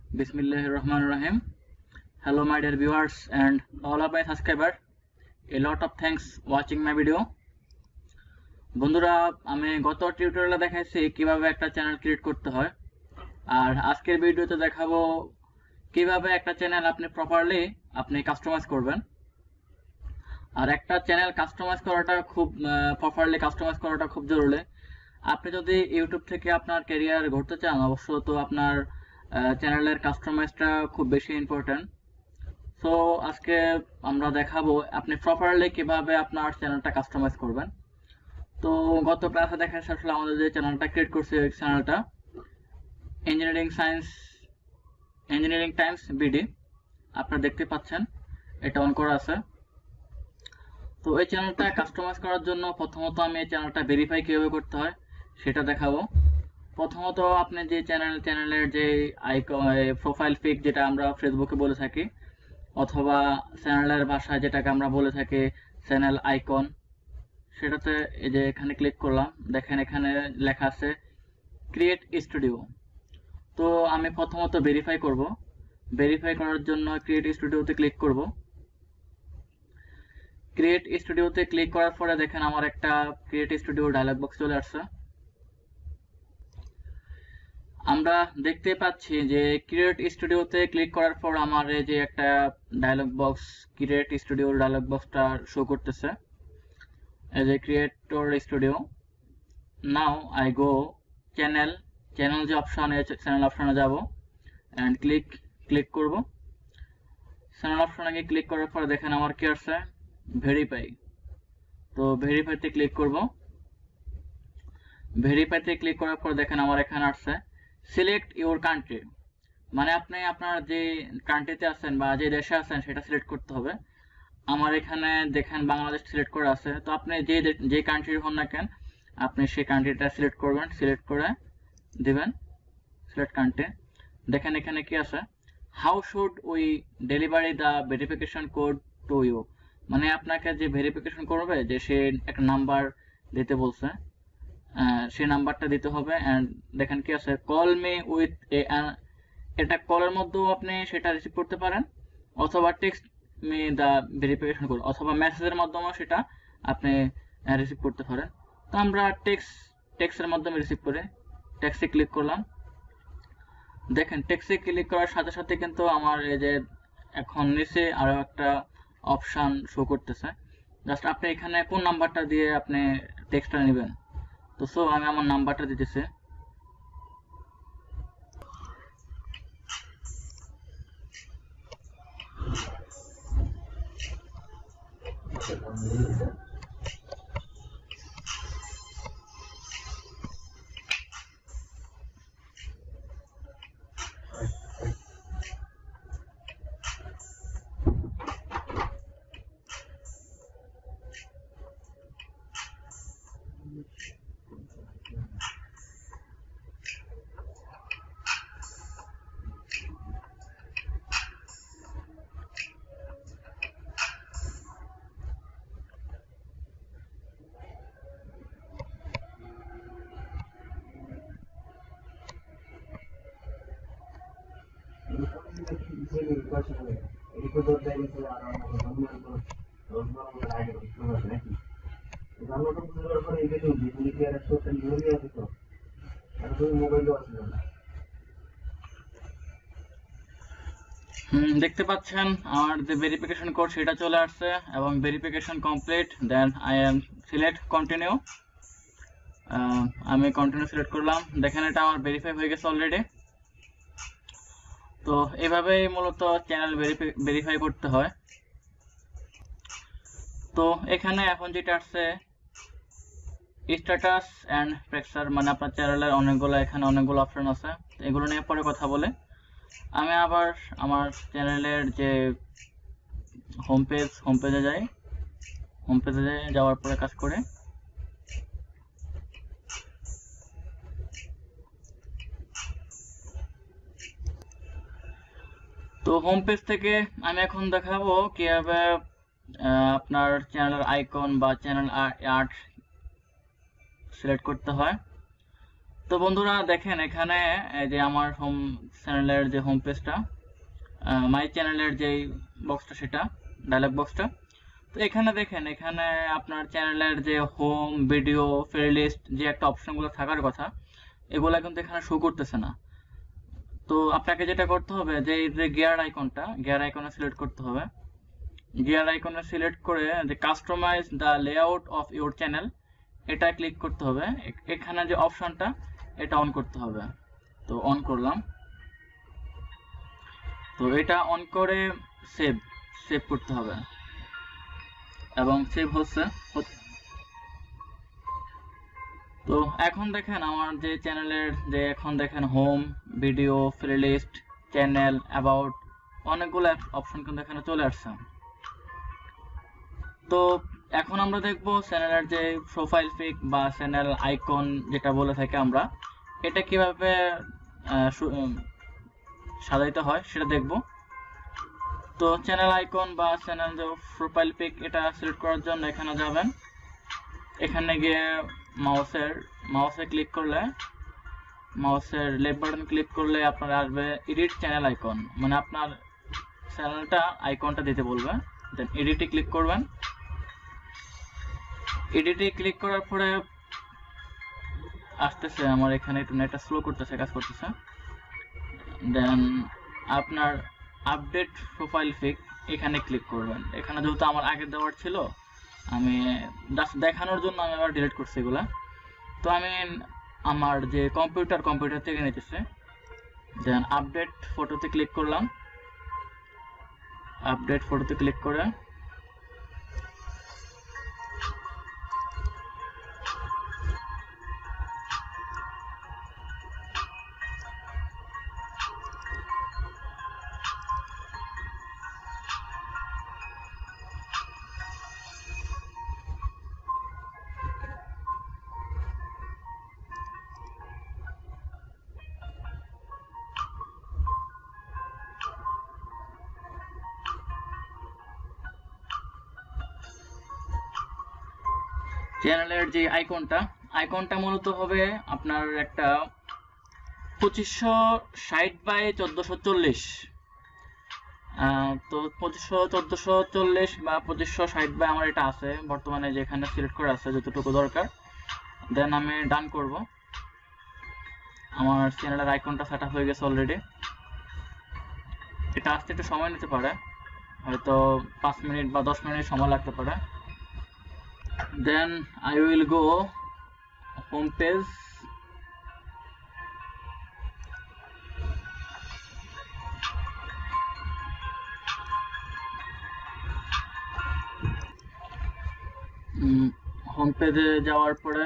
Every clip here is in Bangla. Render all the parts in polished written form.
Bismillahirrahmanirrahim. Hello my dear viewers and all of my subscribers. A lot of thanks watching my video. বন্ধুরা, আমি গত টিউটোরিয়ালে দেখাইছি কিভাবে একটা চ্যানেল ক্রিয়েট করতে হয়, আর আজকের ভিডিওতে দেখাবো কিভাবে একটা চ্যানেল আপনি প্রপারলি কাস্টমাইজ করবেন। আর একটা চ্যানেল কাস্টমাইজ করাটা প্রপারলি কাস্টমাইজ করাটা খুব জরুরি। আপনি যদি ইউটিউব থেকে আপনার ক্যারিয়ার গড়তে চান, অবশ্য তো আপনার চ্যানেলের কাস্টমাইজটা খুব বেশি ইম্পর্টেন্ট। সো আজকে আমরা দেখাবো আপনি প্রপারলি কিভাবে আপনার চ্যানেলটা কাস্টমাইজ করবেন। তো গত ক্লাসে দেখা আসলে আমাদের যে চ্যানেলটা ক্রিয়েট করছে, এই চ্যানেলটা ইঞ্জিনিয়ারিং টাইমস বিডি, আপনারা দেখতে পাচ্ছেন এটা অন করা আছে। তো এই চ্যানেলটা কাস্টমাইজ করার জন্য প্রথমত আমি এই চ্যানেলটা ভেরিফাই কিভাবে করতে হয় সেটা দেখাবো। প্রথমত আপনি যে চ্যানেলের যে প্রোফাইল পিক, যেটা আমরা ফেসবুকে বলে থাকি, অথবা চ্যানেলের ভাষায় যেটাকে আমরা বলে থাকি চ্যানেল আইকন, সেটাতে এই যে এখানে ক্লিক করলাম, দেখেন এখানে লেখা আছে ক্রিয়েট স্টুডিও। তো আমি প্রথমত ভেরিফাই করব। ভেরিফাই করার জন্য ক্রিয়েট স্টুডিওতে ক্লিক করব। ক্রিয়েট স্টুডিওতে ক্লিক করার পরে দেখেন আমার একটা ক্রিয়েট স্টুডিও ডায়লগ বক্স চলে আসছে। আমরা দেখতে পাচ্ছি যে ক্রিয়েট স্টুডিওতে ক্লিক করার পর আমার এই যে একটা ডায়লগ বক্স, ক্রিয়েট স্টুডিওর ডায়লগ বক্সটা শো করতেছে, এই যে creator studio. Now I go channel যে অপশন, চ্যানেল অপশনে যাব এন্ড ক্লিক করব। চ্যানেল অপশনে গিয়ে ক্লিক করার পর দেখেন আমার কি আসছে, ভেরিফাই। তো ভেরিফাইতে ক্লিক করব। ভেরিফাইতে ক্লিক করার পর দেখেন আমার এখানে আসছে সিলেক্ট ইউর কান্ট্রি, মানে আপনি আপনার যে কান্ট্রিতে আছেন বা যে দেশে আছেন সেটা সিলেক্ট করতে হবে। আমার এখানে দেখেন বাংলাদেশ সিলেক্ট করা আছে। তো আপনি যে কান্ট্রির হন না কেন, আপনি সেই কান্ট্রিটা সিলেক্ট করবেন, সিলেক্ট করে দিবেন সিলেক্ট কান্ট্রি। দেখেন এখানে কি আছে, how should we delivery the verification code to you, মানে আপনাকে যে ভেরিফিকেশন করবে, যে সে একটা নাম্বার দিতে বলছে, সেই নাম্বারটা দিতে হবে। এন্ড দেখেন কি আছে, কল মি উইথ এটা কলের মধ্যেও আপনি সেটা রিসিভ করতে পারেন, অথবা text me the verification code, অথবা মেসেজের মাধ্যমেও সেটা আপনি রিসিভ করতে পারেন। তো আমরা টেক্সটের মাধ্যমে রিসিভ করে টেক্সটে ক্লিক করলাম। দেখেন টেক্সটে ক্লিক করার সাথে সাথে কিন্তু আমার এই যে এখন নিচে আরো একটা অপশন শো করতেছে। জাস্ট আপনি এখানে কোন নাম্বারটা দিয়ে আপনি টেক্সটটা নেবেন। তো আমি আমার নাম্বারটা দিতেছি। দেখতে পাচ্ছেন আমার যে ভেরিফিকেশন কোড সেটা চলে আসছে এবং verification complete. Then I am select continue. আমি কন্টিনিউ সিলেক্ট করলাম। দেখেন এটা আমার ভেরিফাই হয়ে গেছে অলরেডি। তো এইভাবেই মূলত চ্যানেল ভেরিফাই করতে হয়। তো এখানে এখন যেটা আসছে স্ট্যাটাস এন্ড ফ্যাক্টর, মানে আপনার চ্যানেলের এখানে অনেকগুলো অপশন আছে, এগুলো নিয়ে পরে কথা বলে। আমি আবার আমার চ্যানেলের যে হোম পেজে যাই। হোম পেজে যাওয়ার পরে কাজ করে তো হোম পেজ থেকে আমি এখন দেখাবো কিভাবে আপনার চ্যানেলের আইকন বা চ্যানেল আর্ট সিলেক্ট করতে হয়। তো বন্ধুরা দেখেন এখানে এই যে আমার হোম চ্যানেলের যে হোম পেজটা, মাই চ্যানেলের যে বক্সটা, সেটা ডায়লগ বক্সটা। তো এখানে দেখেন, এখানে আপনার চ্যানেলের যে হোম, ভিডিও, প্লেলিস্ট যে একটা অপশনগুলো থাকার কথা, এগুলা কিন্তু এখানে শো করতেছে না। তো আপনাকে যেটা করতে হবে যে এই যে গিয়ার আইকনটা, গিয়ার আইকনে সিলেক্ট করতে হবে। গিয়ার আইকনে সিলেক্ট করে যে customize the layout of your channel, এটা ক্লিক করতে হবে। এখানে যে অপশনটা, এটা অন করতে হবে। তো অন করলাম। তো এটা অন করে সেভ সেভ করতে হবে, এবং সেভ হচ্ছে। তো এখন দেখেন আমার যে চ্যানেলের যে এখন দেখেন home, video, playlist, channel, about, অনেকগুলো অপশন কিন্তু এখানে চলে আসছে। তো এখন আমরা দেখবো চ্যানেলের যে প্রোফাইল পিক বা চ্যানেল আইকন যেটা বলে থাকি আমরা, এটা কিভাবে সাজাইতে হয় সেটা দেখব। তো চ্যানেল আইকন বা চ্যানেল যে প্রোফাইল পিক, এটা সিলেক্ট করার জন্য এখানে যাবেন। এখানে গিয়ে মাউসে ক্লিক করলে, মাউসের লেফট বাটন ক্লিক করলে আপনার আসবে এডিট চ্যানেল আইকন, মানে আপনার চ্যানেলটা আইকনটা দিতে বলবে। দেন এডিটে ক্লিক করবেন। এডিটে ক্লিক করার পরে আসতেছে, আমার এখানে একটু নেটটা স্লো করতেছে, কাজ করতেছে। দেন আপনার আপডেট প্রোফাইল পিক, এখানে ক্লিক করবেন। এখানে যেহেতু আমার আগে দেওয়ার ছিল, আমি জাস্ট দেখানোর জন্য আমি আবার ডিলিট করছি এগুলা। তো আমি আমার যে কম্পিউটার থেকে নিতেছে। দেন আপডেট ফটোতে ক্লিক করলাম। আপডেট ফটোতে ক্লিক করে চ্যানেলের যে আইকনটা মূলত হবে আপনার একটা 2560x1440। তো 2500x1440 বা 2560 বাই আমার এটা আছে বর্তমানে, যেখানে সিলেক্ট করে আছে যতটুকু দরকার। দেন আমি ডান করব। আমার চ্যানেলের আইকনটা সেট আপ হয়ে গেছে অলরেডি। এটা আসতে একটু সময় নিতে পারে, হয়তো 5 মিনিট বা 10 মিনিট সময় লাগতে পারে। Then I will go home page. Home পেজে যাওয়ার পরে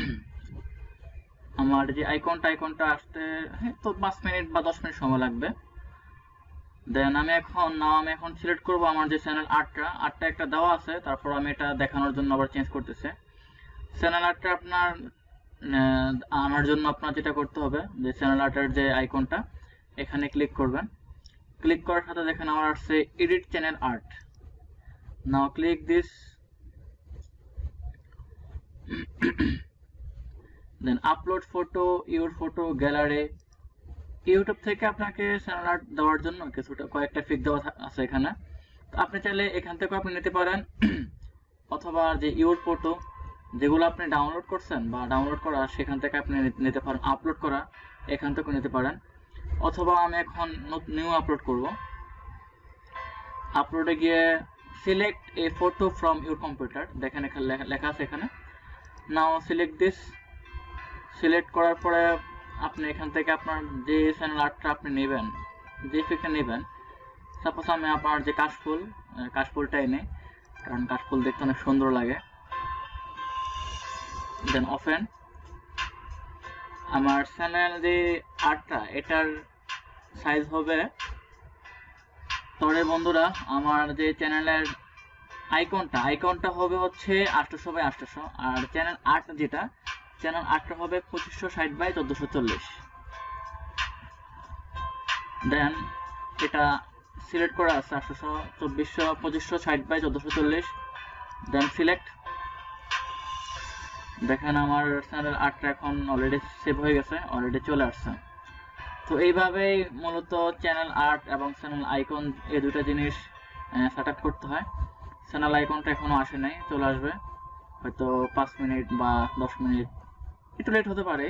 আমার যে আইকনটা আসতে তো 5 মিনিট বা 10 মিনিট সময় লাগবে। দেন আমি এখন সিলেক্ট করব আমার যে চ্যানেল আর্টটা একটা দেওয়া আছে, তারপর আমি এটা দেখানোর জন্য আবার চেঞ্জ করতেছে। চ্যানেল আর্টটা আপনার আনার জন্য আপনার যেটা করতে হবে, যে চ্যানেল আর্টের যে আইকনটা, এখানে ক্লিক করবেন। ক্লিক করার সাথে দেখেন আমার আসছে edit channel art. Now click this, then upload photo, your photo gallery. YouTube থেকে আপনাকে চ্যানেল আর্ট দেওয়ার জন্য কয়েকটা পিক দেওয়া আছে এখানে। আপনি চাইলে এখান থেকে আপনি নিতে পারেন, অথবা যে ইউর ফটো যেগুলো আপনি ডাউনলোড করছেন বা ডাউনলোড করা, সেখান থেকে আপনি নিতে পারেন। আপলোড করা, এখান থেকে নিতে পারেন। অথবা আমি এখন নিউ আপলোড করব। আপলোডে গিয়ে select a photo from your computer, দেখেন এখানে লেখা আছে এখানে। নাও সিলেক্ট দিস। সিলেক্ট করার পরে আপনি এখান থেকে আপনার যে চ্যানেল আর্টটা আপনি নেবেন, যে পিকটা নেবেন, সাপোজ আমি আপনার যে কাশফুলটাই নেই, কারণ কাশফুল দেখতে অনেক সুন্দর লাগে। দেন ওপেন। আমার চ্যানেল যে আর্টটা, এটার সাইজ হবে, তবে বন্ধুরা আমার যে চ্যানেলের আইকনটা হবে হচ্ছে 800x800, আর চ্যানেল আর্টটা হবে 2560x1440। দেন এটা সিলেক্ট করা আছে 2560x1440। Then select. দেখেন আমার চ্যানেল আর্টটা এখন অলরেডি সেভ হয়ে গেছে, অলরেডি চলে আসছে। তো এইভাবেই মূলত চ্যানেল আর্ট এবং চ্যানেল আইকন এই দুটো জিনিস সেট আপ করতে হয়। চ্যানেল আইকনটা এখনো আসে নাই, চলে আসবে হয়তো 5 মিনিট বা 10 মিনিট, একটু লেট হতে পারে।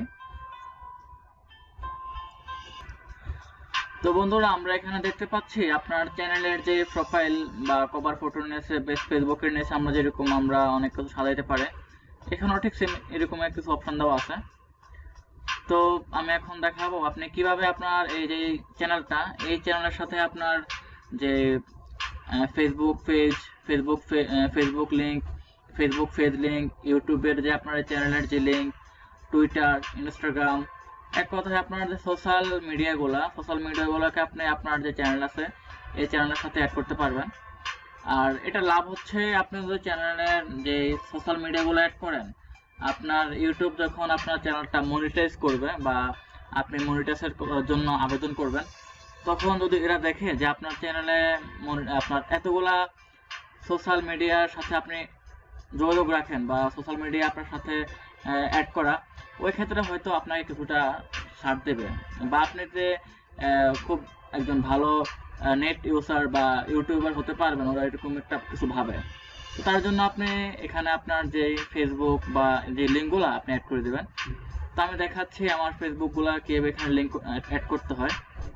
তো বন্ধুরা, আমরা এখানে দেখতে পাচ্ছি আপনার চ্যানেলের যে প্রোফাইল বা কভার ফটো নিয়েছে, বেশ ফেসবুকের নিয়েছে, আমরা যেরকম আমরা অনেক কিছু সাজাইতে পারে, এখানেও ঠিক সেম এরকম কিছু অপশন দেওয়া আছে। তো আমি এখন দেখাবো আপনি কিভাবে আপনার এই যে চ্যানেলটা, এই চ্যানেলের সাথে আপনার যে Facebook page, Facebook link, Facebook page link, ইউটিউবের যে আপনার চ্যানেলের যে লিংক, টুইটার, ইনস্টাগ্রাম, এক কথায় আপনার যে সোশ্যাল মিডিয়াগুলোকে আপনি আপনার যে চ্যানেল আছে এই চ্যানেলের সাথে অ্যাড করতে পারবেন। আর এটা লাভ হচ্ছে, আপনি যদি চ্যানেলের যে সোশ্যাল মিডিয়াগুলো অ্যাড করেন, আপনার ইউটিউব যখন আপনার চ্যানেলটা মনিটাইজ করবে বা আপনি মনিটাইজের জন্য আবেদন করবেন, তখন যদি এরা দেখে যে আপনার চ্যানেলে আপনার এতগুলা সোশ্যাল মিডিয়ার সাথে আপনি যোগাযোগ রাখেন বা সোশ্যাল মিডিয়া আপনার সাথে অ্যাড করা, ওই ক্ষেত্রে হয়তো আপনাকে কিছুটা ছাড় দেবে, বা আপনি যে খুব একজন ভালো নেট ইউজার বা ইউটিউবার হতে পারবেন, ওরা এরকম একটা কিছু ভাবে। তো তার জন্য আপনি এখানে আপনার যে ফেসবুক বা যে লিঙ্কগুলো আপনি অ্যাড করে দেবেন। তো আমি দেখাচ্ছি আমার ফেসবুকগুলো কীভাবে এখানে লিঙ্ক অ্যাড করতে হয়।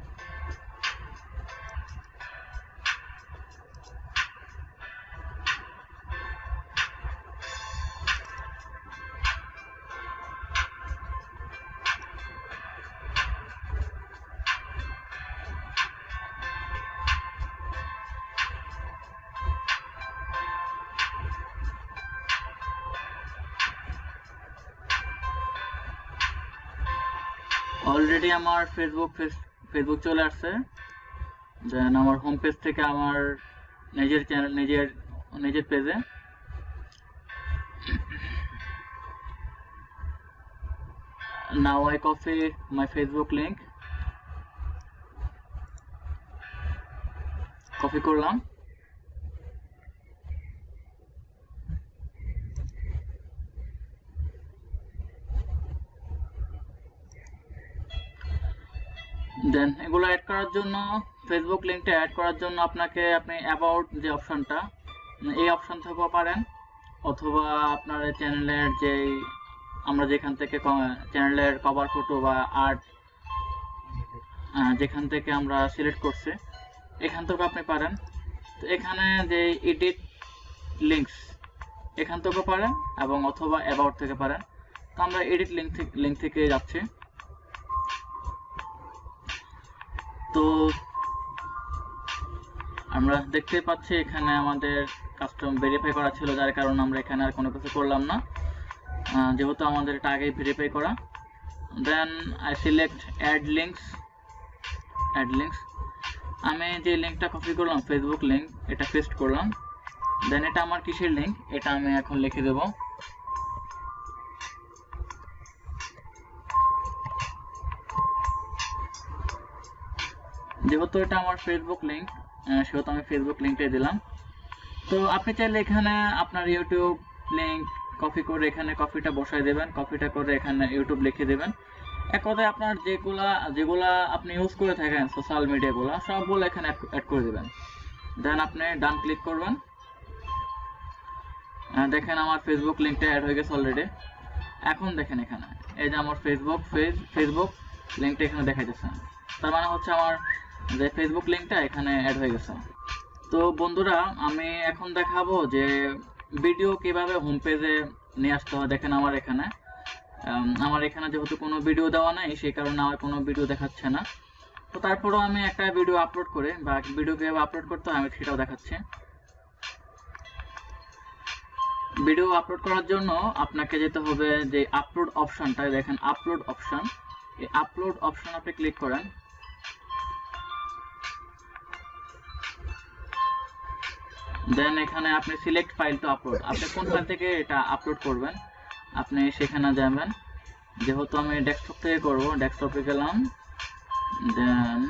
অলরেডি আমার ফেসবুক চলে আসছে। দেন আমার হোম পেজ থেকে আমার নিজের চ্যানেল, নিজের পেজে now I copy my Facebook link, copy করলাম। দেন এগুলো অ্যাড করার জন্য, ফেসবুক লিঙ্কটা অ্যাড করার জন্য আপনি অ্যাবাউট যে অপশনটা, এই অপশন থেকেও পারেন, অথবা আপনার চ্যানেলের যেই আমরা যেখান থেকে চ্যানেলের কভার ফটো বা আর্ট যেখান থেকে আমরা সিলেক্ট করছি এখান থেকেও আপনি পারেন। তো এখানে যে এডিট লিঙ্কস, এখান থেকেও পারেন এবং অথবা অ্যাবাউট থেকে পারেন। তো আমরা এডিট লিঙ্ক থেকে যাচ্ছি। তো আমরা দেখতে পাচ্ছি এখানে আমাদের কাস্টম ভেরিফাই করা ছিল, যার কারণে আমরা এখানে আর কোনো কিছু করলাম না, যেহেতু আমাদের এটা আগেই ভেরিফাই করা। Then I select add links. আমি যে লিঙ্কটা কপি করলাম ফেসবুক লিঙ্ক, এটা পেস্ট করলাম। দেন এটা আমার কিসের লিঙ্ক, এটা আমি এখন লিখে দেব। যেহেতু এটা আমার ফেসবুক লিঙ্ক, সেহেতু আমি ফেসবুক লিঙ্কটাই দিলাম। তো আপনি চাইলে এখানে আপনার ইউটিউব লিঙ্ক কপি করে এখানে কপিটা বসায় দেবেন, কপিটা করে এখানে ইউটিউব লিখে দেবেন। এক কথায় আপনার যেগুলা আপনি ইউজ করে থাকেন সোশ্যাল মিডিয়াগুলো সবগুলো এখানে অ্যাড করে দেবেন। দেন আপনি ডান ক্লিক করবেন। দেখেন আমার ফেসবুক লিঙ্কটা অ্যাড হয়ে গেছে অলরেডি। এখন দেখেন এখানে এই যে আমার ফেসবুক লিঙ্কটা এখানে দেখা যাচ্ছে, তার মানে হচ্ছে আমার যে ফেসবুক লিঙ্কটা এখানে অ্যাড হয়ে গেছে। তো বন্ধুরা, আমি এখন দেখাবো যে ভিডিও কিভাবে হোম পেজে নিয়ে আসতে হয়। দেখেন আমার এখানে যেহেতু কোনো ভিডিও দেওয়া নাই, সেই কারণে আমার কোনো ভিডিও দেখাচ্ছে না। তো তারপরেও আমি একটা ভিডিও আপলোড করে বা ভিডিও কিভাবে আপলোড করতে হয় আমি সেটাও দেখাচ্ছি। ভিডিও আপলোড করার জন্য আপনাকে যেতে হবে যে আপলোড অপশনটা, দেখেন আপলোড অপশন, এই আপলোড অপশন আপনি ক্লিক করেন। দেন এখানে আপনি সিলেক্ট ফাইল টু আপলোড, আপনি কোন ফাইল থেকে এটা আপলোড করবেন আপনি সেখানে যাবেন। যেহেতু আমি ডেস্কটপ থেকে করব, ডেস্কটপে গেলাম। দেন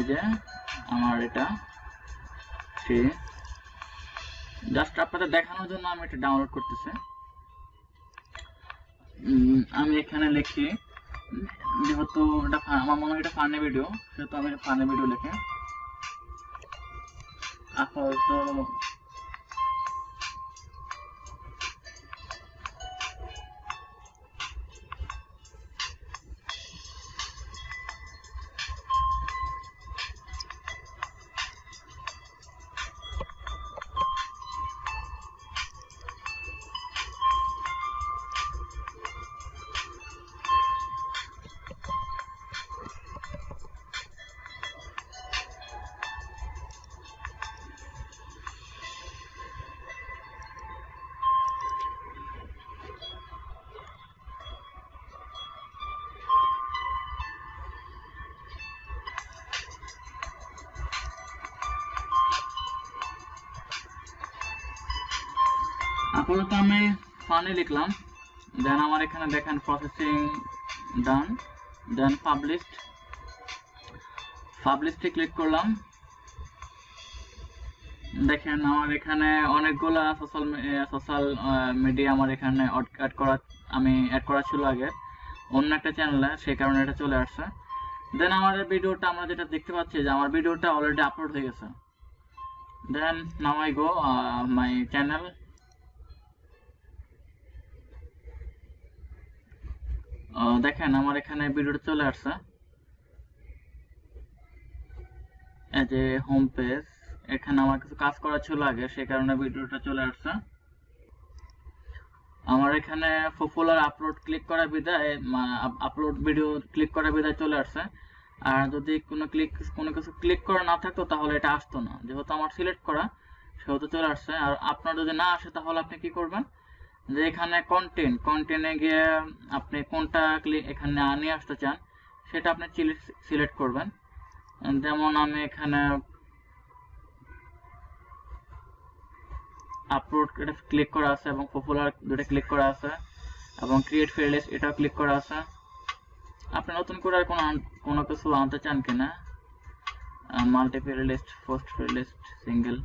যে আমার এটা ঠিক জাস্ট আপনাদের দেখানোর জন্য আমি এটা ডাউনলোড করতেছি। আমি এখানে লিখি, যেহেতু এটা আমার মনে হয় এটা ফানি ভিডিও, সেহেতু আমি ফানি ভিডিও লিখে আপাতত আমি ফানি লিখলাম, দেন আমার এখানে দেখেন processing done, then published click করলাম। দেখেন আমার এখানে অনেকগুলা সোশ্যাল মিডিয়া আমার এখানে অ্যাড করা ছিল আগে অন্য একটা চ্যানেলে, সেই কারণে এটা চলে আসছে। দেন আমাদের ভিডিওটা আমরা যেটা দেখতে পাচ্ছি যে আমার ভিডিওটা অলরেডি আপলোড হয়ে গেছে। Then now I go my channel. দেখেন আমার এখানে ভিডিওটা চলে আসছে, এই যে হোম পেজ। এখানে আমার কিছু কাজ করা ছিল আগে, সেই কারণে ভিডিওটা চলে আসছে। আমার এখানে পপুলার আপলোড ক্লিক করা বিদায় আপলোড ভিডিও ক্লিক করা বিদায় চলে আসছে। আর যদি কোনো কিছু ক্লিক করা না থাকতো তাহলে এটা আসতো না, যেহেতু আমার সিলেক্ট করা সেহেতু চলে আসছে। আর আপনার যদি না আসে তাহলে আপনি কি করবেন, যে এখানে কন্টেন্টে গিয়ে আপনি কোনটা এখানে নিয়ে আসতে চান সেটা আপনি সিলেক্ট করবেন। যেমন আমি এখানে আপলোড এটা ক্লিক করা আছে এবং পপুলার দুটো ক্লিক করা আছে এবং ক্রিয়েট প্লেলিস্ট এটাও ক্লিক করা আছে। আপনি নতুন করে আর কোনো কিছু আনতে চান কিনা, multi playlist, post playlist, single,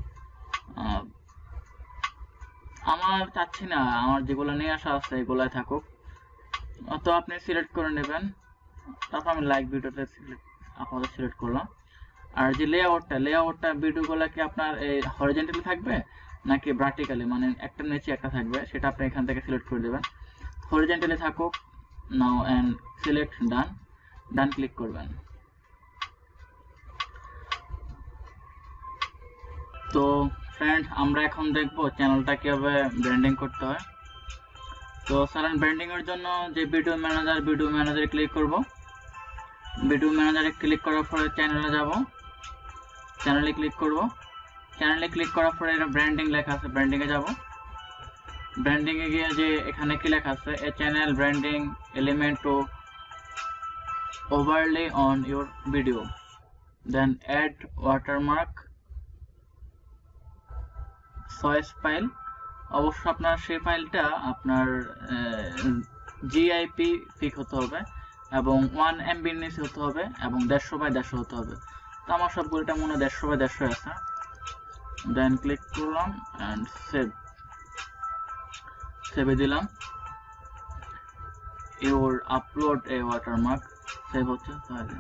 আমার চাচ্ছি না, আমার যেগুলো নিয়ে আসা আছে এগুলাই থাকুক, তো আপনি সিলেক্ট করে নেবেন। তারপর আমি লাইক ভিডিওতে আপাতত সিলেক্ট করলাম। আর যে লেআউটটা ভিডিওগুলো কি আপনার এই হরিজন্টালি থাকবে নাকি ভার্টিক্যালি, মানে একটা নিচে একটা থাকবে, সেটা আপনি এখান থেকে সিলেক্ট করে দেবেন। হরিজন্টালি থাকুক, now and select done click করবেন। তো ফ্রেন্ড, আমরা এখন দেখবো চ্যানেলটা কিভাবে ব্র্যান্ডিং করতে হয়। তো সাধারণ ব্র্যান্ডিং এর জন্য যে ভিডিও ম্যানেজারে ক্লিক করব। ভিডিও ম্যানেজারে ক্লিক করার পরে চ্যানেলে যাব, চ্যানেলে ক্লিক করব। চ্যানেলে ক্লিক করার পরে এটা ব্র্যান্ডিং লেখা আছে, ব্র্যান্ডিং এ যাব। ব্র্যান্ডিং এ গিয়ে যে এখানে কি লেখা আছে, a channel branding element to overlay on your video, then add watermark choice file. অবশ্য আপনার সেই ফাইলটা আপনার জিআইপি পিক হতে হবে এবং 1 MB নিচে হতে হবে এবং 150x150 হতে হবে। তো আমার সবগুলোটা মনে হয় 150x150 আছে। দেন ক্লিক করলাম এন্ড সেভে দিলাম। Your upload a watermark save হচ্ছে।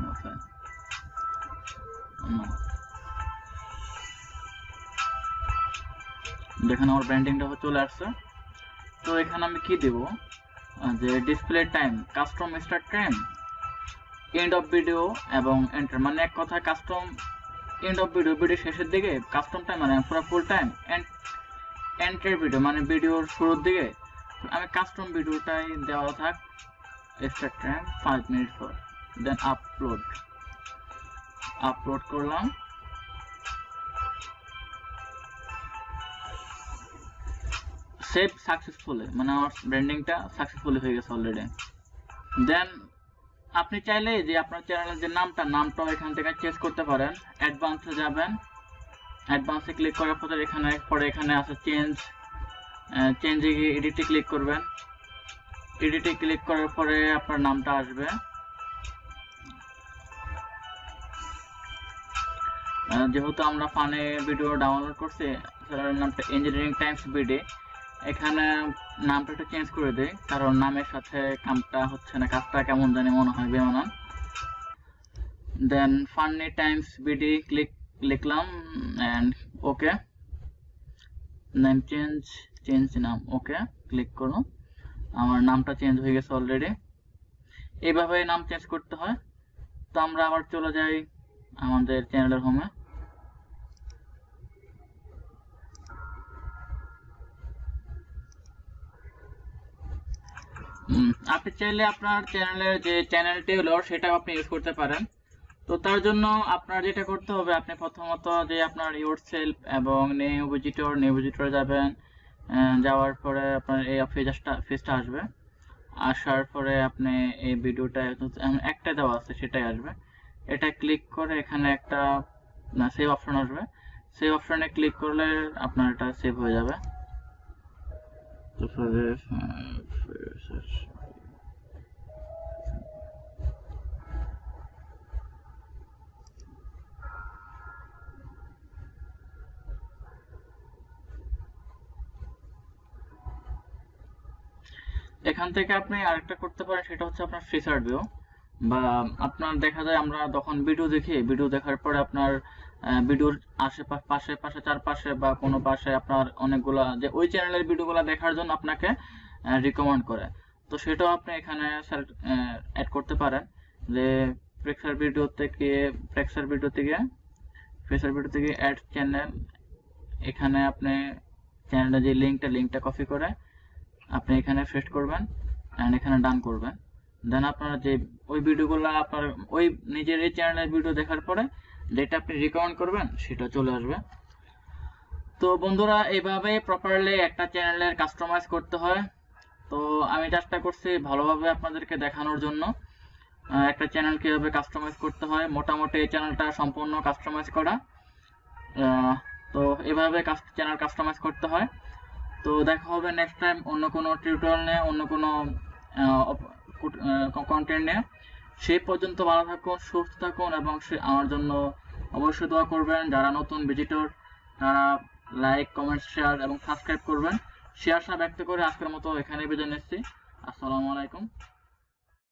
দেখেন আমার ব্র্যান্ডিংটা চলে আসছে। তো এখানে আমি কি দেব, যে display time, custom start time, end of video এবং এন্টার, মানে এক কথায় কাস্টম এন্ড অফ ভিডিও শেষের দিকে, কাস্টম টাইম মানে পুরো ফুল টাইম, এন্টার ভিডিও মানে ভিডিওর শুরুর দিকে। আমি কাস্টম ভিডিওটাই দেওয়া থাক, স্টার্ট টাইম 5 মিনিট পর। দেন আপলোড করলাম। সেভ সাকসেসফুলি, মানে আমার ব্র্যান্ডিংটা সাকসেসফুলি হয়ে গেছে অলরেডি। দেন আপনি চাইলে যে আপনার চ্যানেলের যে নামটাও এখান থেকে চেঞ্জ করতে পারেন। অ্যাডভান্সে যাবেন, অ্যাডভান্সে ক্লিক করার পরে এখানে আছে চেঞ্জে গিয়ে এডিটে ক্লিক করবেন। এডিটে ক্লিক করার পরে আপনার নামটা আসবে। যেহেতু আমরা ফানি ভিডিও ডাউনলোড করছি, চ্যানেলের নামটা ইঞ্জিনিয়ারিং টাইমস বিডি। এখানে নামটা একটু চেঞ্জ করে দিই, কারণ নামের সাথে কামটা হচ্ছে না, কাজটা কেমন জানি মনে হয় বেমানান। দেন ফানি টাইমস বিডি লিখলাম অ্যান্ড ওকে। নেম চেঞ্জ নাম, ওকে ক্লিক করুন। আমার নামটা চেঞ্জ হয়ে গেছে অলরেডি। এইভাবে নাম চেঞ্জ করতে হয়। তো আমরা আবার চলে যাই আমাদের চ্যানেলের হোমে। আপনি চাইলে আপনার চ্যানেলের যে চ্যানেল টেইলর সেটা আপনি ইউজ করতে পারেন। তো তার জন্য আপনার যেটা করতে হবে, আপনি প্রথমত যে আপনার ইউরসেলফ এবং নিউ ভিজিটরে যাবেন। যাওয়ার পরে আপনার এই পেজটা আসবে। আসার পরে আপনি এই ভিডিওটা একটা দেওয়া আছে সেটাই আসবে। এটা ক্লিক করে এখানে একটা সেভ অপশন আসবে। সেভ অপশনে ক্লিক করলে আপনার এটা সেভ হয়ে যাবে। এখান থেকে আপনি আরেকটা করতে পারেন, সেটা হচ্ছে আপনার ফিচার ভিউ। বা আপনার দেখা যায় আমরা যখন ভিডিও দেখি, ভিডিও দেখার পরে আপনার ভিডিওর আশেপাশে পাশে চারপাশে বা কোনো পাশে আপনার অনেকগুলা যে ওই চ্যানেলের ভিডিওগুলো দেখার জন্য আপনাকে রিকমেন্ড করে। তো সেটাও আপনি এখানে অ্যাড করতে পারেন, যে ফিচার ভিডিও থেকে অ্যাড চ্যানেল। এখানে আপনি চ্যানেলের যে লিঙ্কটা কপি করে আপনি এখানে পেস্ট করবেন এন্ড এখানে ডান করবেন। দেন আপনার যে ওই ভিডিওগুলো আপনার ওই নিজের এই চ্যানেলের ভিডিও দেখার পরে যেটা আপনি রিকমেন্ড করবেন সেটা চলে আসবে। তো বন্ধুরা, এইভাবে প্রপারলি একটা চ্যানেলের কাস্টমাইজ করতে হয়। তো আমি চেষ্টা করছি ভালোভাবে আপনাদেরকে দেখানোর জন্য একটা চ্যানেল কিভাবে কাস্টমাইজ করতে হয়। মোটামুটি এই চ্যানেলটা সম্পূর্ণ কাস্টমাইজ করা। তো এভাবে চ্যানেল কাস্টমাইজ করতে হয়। তো দেখা হবে নেক্সট টাইম অন্য কোনো টিউটোরিয়াল নিয়ে, অন্য কোনো কন্টেন্ট নিয়ে। সেই পর্যন্ত ভালো থাকুন, সুস্থ থাকুন এবং আমার জন্য অবশ্যই দোয়া করবেন। যারা নতুন ভিজিটর তারা লাইক, কমেন্ট, শেয়ার এবং সাবস্ক্রাইব করবেন। সে আশা ব্যক্ত করে আজকের মতো এখানে বিদায় নিচ্ছি। আসসালামু আলাইকুম।